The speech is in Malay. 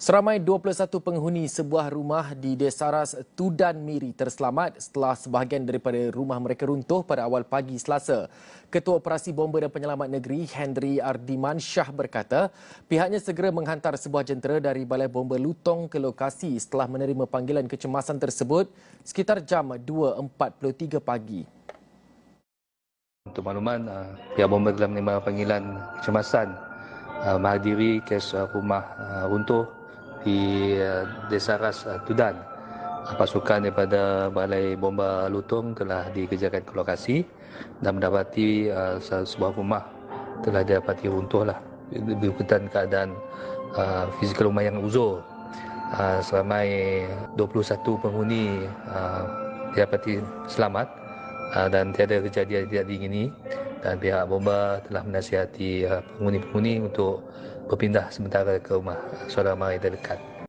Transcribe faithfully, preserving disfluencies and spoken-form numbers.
Seramai dua puluh satu penghuni sebuah rumah di Desaras, Tudan Miri terselamat setelah sebahagian daripada rumah mereka runtuh pada awal pagi Selasa. Ketua Operasi Bomba dan Penyelamat Negeri, Hendry Ardiman Shah berkata, pihaknya segera menghantar sebuah jentera dari Balai Bomba Lutong ke lokasi setelah menerima panggilan kecemasan tersebut sekitar jam dua empat puluh tiga pagi. Untuk makluman, uh, pihak bomba telah menerima panggilan kecemasan uh, menghadiri kes uh, rumah uh, runtuh di uh, Desaras uh, Tudan. Uh, pasukan daripada Balai Bomba Lutong telah dikerjakan ke lokasi dan mendapati uh, sebuah rumah telah didapati runtuh lah berikutan keadaan uh, fizikal rumah yang uzur. Uh, seramai dua puluh satu penghuni uh, didapati selamat uh, dan tiada kejadian tidak diingini, dan pihak bomba telah menasihati uh, penghuni-penghuni untuk berpindah sementara ke rumah saudara mara terdekat.